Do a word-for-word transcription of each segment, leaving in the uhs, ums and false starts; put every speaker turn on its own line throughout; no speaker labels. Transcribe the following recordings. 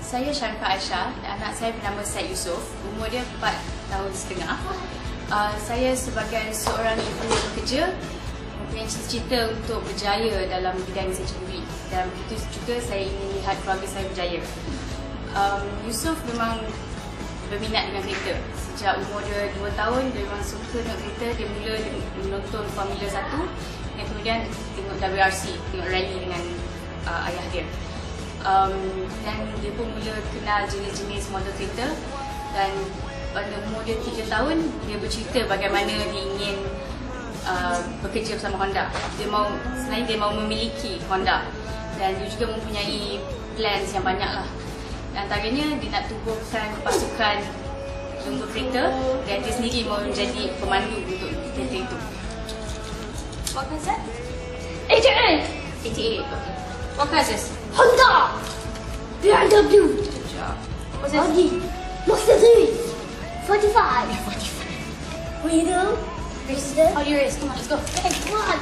Saya Sharifah Aishah, anak saya bernama Syed umur dia empat tahun setengah. Uh, saya sebagai seorang ibu yang bekerja mempunyai cita-cita untuk berjaya dalam bidang yang saya ceburi, dan begitu juga saya ingin lihat keluarga saya berjaya. Um, Yusuf memang berminat dengan kereta. Sejak umur dia dua tahun, dia memang suka dengan kereta. Dia mula menonton Formula satu dan kemudian tengok W R C, tengok rally dengan uh, ayah dia. Um, dan dia pun mula kenal jenis-jenis model kereta, dan pada umur dia tiga tahun dia bercerita bagaimana dia ingin uh, bekerja bersama Honda. Dia mau, sebenarnya dia mau memiliki Honda, dan dia juga mempunyai plans yang banyak lah. Antaranya dia nak tubuhkan pasukan lumba kereta, dan dia sendiri mau menjadi pemandu untuk kereta itu.
What car is that?
eighty-eight. eighty-eight, okay. What car is this?
Honda! B M W!
Good job. What's this?
Audi! Mazda three! forty-five!
Yeah, forty-five.
What you do? Race there?
Oh, you race. Come on, let's go.
Hey, come on!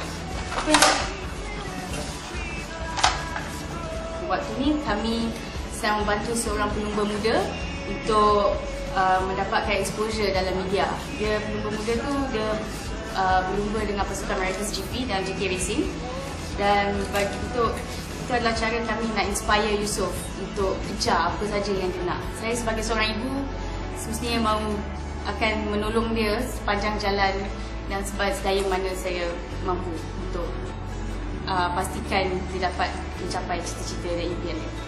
Waktu ni kami sedang membantu seorang pelumba muda untuk uh, mendapatkan exposure dalam media. Dia pelumba muda tu dia uh, berlumba dengan pasukan America's G P dan J K Racing, dan bagi itu itu adalah cara kami nak inspire Yusuf untuk kejar apa saja yang dia nak. Saya sebagai seorang ibu semestinya mahu akan menolong dia sepanjang jalan dan sedaya mana saya mampu untuk uh, pastikan dia dapat mencapai cita-cita dan impian dia.